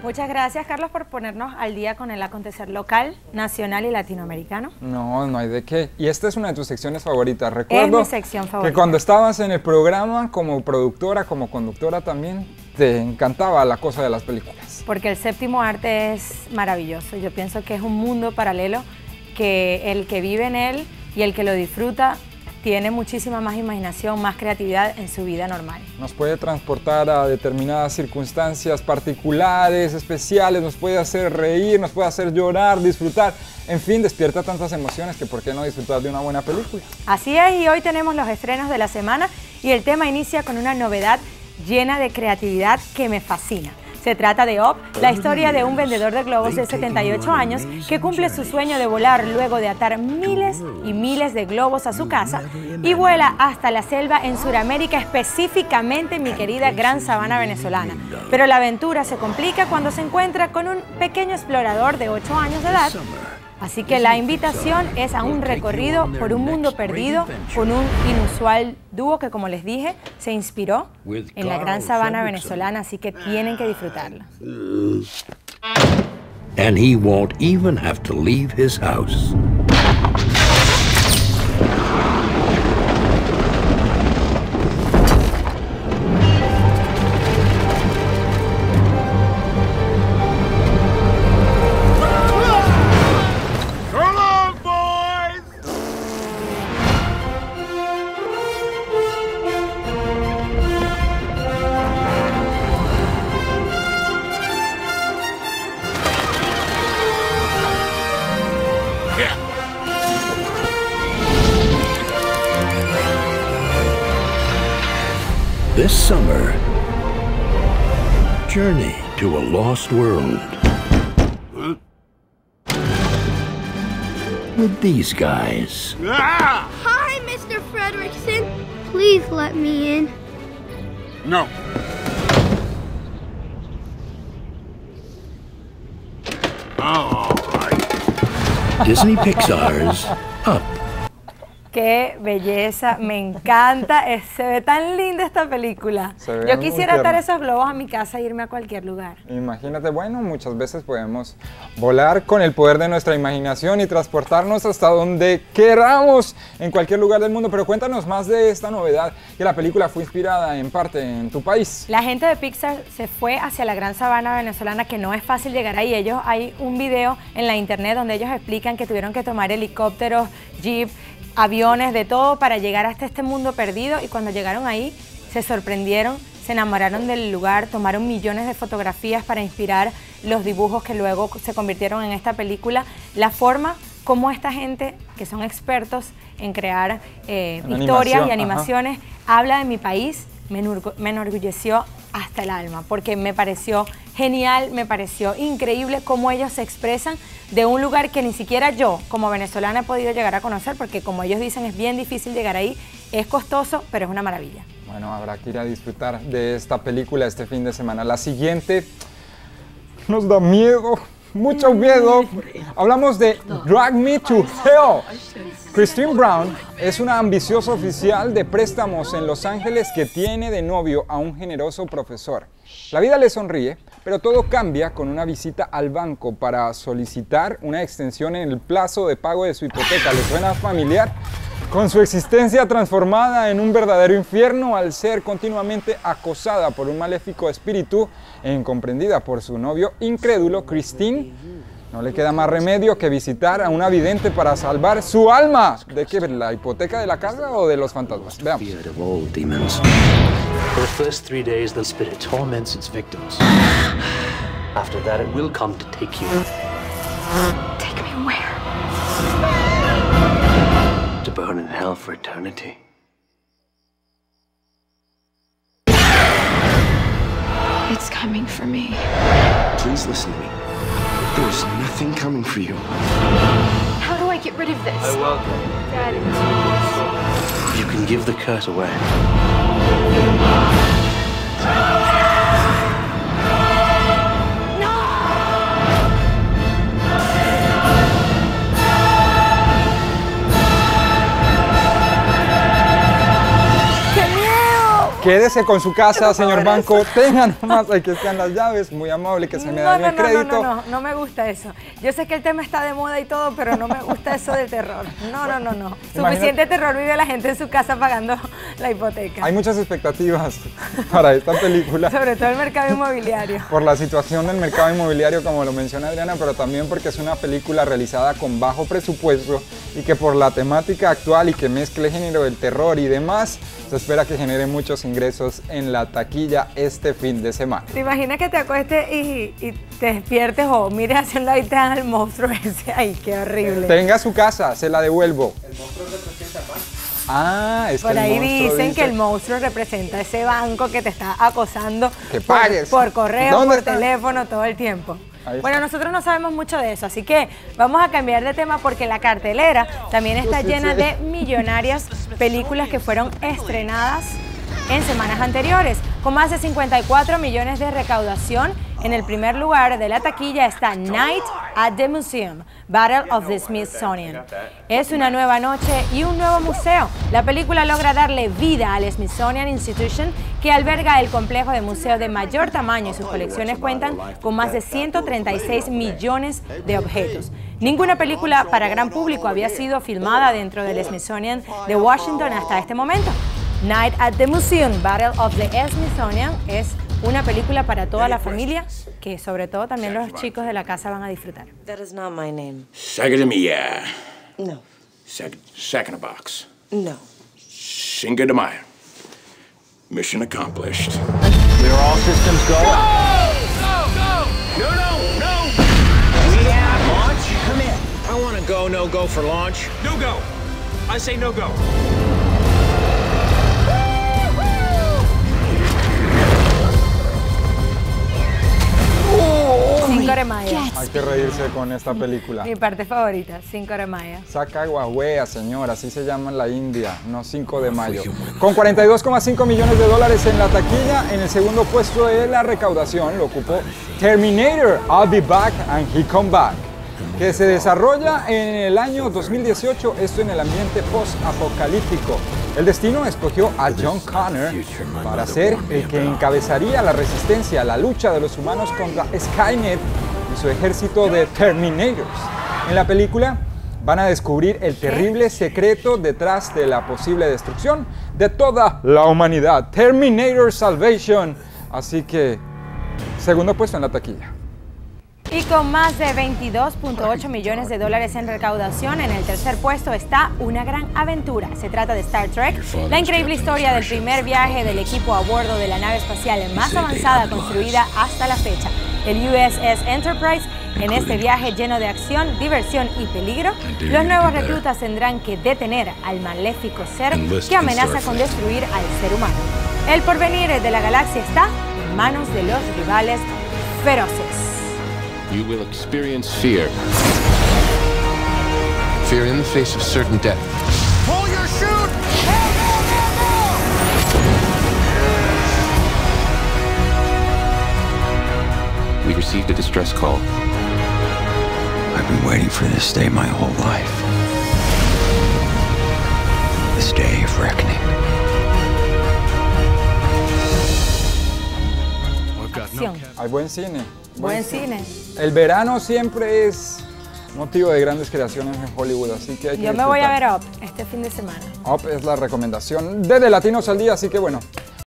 Muchas gracias, Carlos, por ponernos al día con el acontecer local, nacional y latinoamericano. No, no hay de qué. Y esta es una de tus secciones favoritas. Recuerdo Es mi sección favorita. que cuando estabas en el programa como productora, como conductora también, te encantaba la cosa de las películas. Porque el séptimo arte es maravilloso. Yo pienso que es un mundo paralelo que el que vive en él y el que lo disfruta tiene muchísima más imaginación, más creatividad en su vida normal. Nos puede transportar a determinadas circunstancias particulares, especiales, nos puede hacer reír, nos puede hacer llorar, disfrutar. En fin, despierta tantas emociones que por qué no disfrutar de una buena película. Así es, y hoy tenemos los estrenos de la semana y el tema inicia con una novedad llena de creatividad que me fascina. Se trata de Up, la historia de un vendedor de globos de 78 años que cumple su sueño de volar luego de atar miles y miles de globos a su casa y vuela hasta la selva en Sudamérica, específicamente mi querida Gran Sabana venezolana. Pero la aventura se complica cuando se encuentra con un pequeño explorador de 8 años de edad. Así que la invitación es a un recorrido por un mundo perdido con un inusual dúo que, como les dije, se inspiró en la Gran Sabana venezolana, así que tienen que disfrutarla. And he won't even have to leave his house. This summer, journey to a lost world with these guys. Hi, Mr. Fredrickson. Please let me in. No. All right. Disney Pixar's Up. ¡Qué belleza! Me encanta, se ve tan linda esta película. Yo quisiera atar esos globos a mi casa e irme a cualquier lugar. Imagínate, bueno, muchas veces podemos volar con el poder de nuestra imaginación y transportarnos hasta donde queramos, en cualquier lugar del mundo. Pero cuéntanos más de esta novedad, que la película fue inspirada en parte en tu país. La gente de Pixar se fue hacia la Gran Sabana venezolana, que no es fácil llegar ahí. Hay un video en la internet donde ellos explican que tuvieron que tomar helicópteros, jeep, aviones, de todo para llegar hasta este mundo perdido, y cuando llegaron ahí se sorprendieron, se enamoraron del lugar, tomaron millones de fotografías para inspirar los dibujos que luego se convirtieron en esta película. La forma como esta gente, que son expertos en crear historias y animaciones, habla de mi país, me enorgulleció hasta el alma, porque me pareció genial, me pareció increíble cómo ellos se expresan de un lugar que ni siquiera yo, como venezolana, he podido llegar a conocer, porque como ellos dicen, es bien difícil llegar ahí, es costoso, pero es una maravilla. Bueno, habrá que ir a disfrutar de esta película este fin de semana. La siguiente nos da miedo, mucho miedo. Hablamos de Drag Me to Hell. Christine Brown es una ambiciosa oficial de préstamos en Los Ángeles que tiene de novio a un generoso profesor. La vida le sonríe, pero todo cambia con una visita al banco para solicitar una extensión en el plazo de pago de su hipoteca. ¿Le suena familiar? Con su existencia transformada en un verdadero infierno al ser continuamente acosada por un maléfico espíritu e incomprendida por su novio incrédulo, Christine, no le queda más remedio que visitar a una vidente para salvar su alma. ¿De qué? ¿La hipoteca de la casa o de los fantasmas? Veamos. For the first 3 days, the spirit torments its victims. After that, it will come to take you. Take me where? To burn in hell for eternity. It's coming for me. Please listen to me. There's nothing coming for you. How do I get rid of this? I welcome. Dad. You can give the curse away. Quédese con su casa, señor banco. Tengan nomás, aquí están las llaves. Muy amable que se me dañó el crédito. No me gusta eso. Yo sé que el tema está de moda y todo, pero no me gusta eso del terror. No. Suficiente terror vive la gente en su casa pagando la hipoteca. Hay muchas expectativas para esta película. Sobre todo el mercado inmobiliario. Por la situación del mercado inmobiliario, como lo menciona Adriana, pero también porque es una película realizada con bajo presupuesto y que por la temática actual y que mezcle el género del terror y demás, se espera que genere muchos ingresos en la taquilla este fin de semana. ¿Te imaginas que te acuestes y te despiertes o mires hacia un lado y te dan el monstruo ese? Ay, qué horrible. Tenga su casa, se la devuelvo. El monstruo representa paz. Ah, es que por ahí dicen que el monstruo representa ese banco que te está acosando que pagues. Por correo, por teléfono, todo el tiempo. Bueno, nosotros no sabemos mucho de eso, así que vamos a cambiar de tema porque la cartelera también está llena de millonarias películas que fueron estrenadas en semanas anteriores. Con más de 54 millones de recaudación, en el primer lugar de la taquilla está Night at the Museum, Battle of the Smithsonian. Es una nueva noche y un nuevo museo. La película logra darle vida al Smithsonian Institution, que alberga el complejo de museo de mayor tamaño y sus colecciones cuentan con más de 136 millones de objetos. Ninguna película para gran público había sido filmada dentro del Smithsonian de Washington hasta este momento. Night at the Museum, Battle of the Smithsonian es una película para toda la familia que sobre todo también los chicos de la casa van a disfrutar. That is not my name. Sagadamia. No. Sakanabox. No. Cinco de Mayo. Mission accomplished. Clear all systems go. No! We have launch. Come in. I want to no-go for launch. No go. I say no go. 5 de mayo. Hay que reírse con esta película. Mi parte favorita, 5 de mayo. Sacagawea, señora, así se llama en la India, no 5 de mayo. Con 42,5 millones de dólares en la taquilla, en el segundo puesto de la recaudación lo ocupó Terminator, I'll Be Back and He Come Back, que se desarrolla en el año 2018, esto en el ambiente post-apocalíptico. El destino escogió a John Connor para ser el que encabezaría la resistencia a la lucha de los humanos contra Skynet y su ejército de Terminators. En la película van a descubrir el terrible secreto detrás de la posible destrucción de toda la humanidad. Terminator Salvation. Así que, segundo puesto en la taquilla. Y con más de 22.8 millones de dólares en recaudación, en el tercer puesto está Una Gran Aventura. Se trata de Star Trek, la increíble historia del primer viaje del equipo a bordo de la nave espacial más avanzada construida hasta la fecha, el USS Enterprise. En este viaje lleno de acción, diversión y peligro, los nuevos reclutas tendrán que detener al maléfico ser que amenaza con destruir al ser humano. El porvenir de la galaxia está en manos de los rivales feroces. You will experience fear. Fear in the face of certain death. Pull your chute! We received a distress call. I've been waiting for this day my whole life. This day of reckoning. Hay buen cine. Buen cine. El verano siempre es motivo de grandes creaciones en Hollywood, así que hay que Yo me voy a ver Up este fin de semana. Up es la recomendación de Latinos al Día, así que bueno,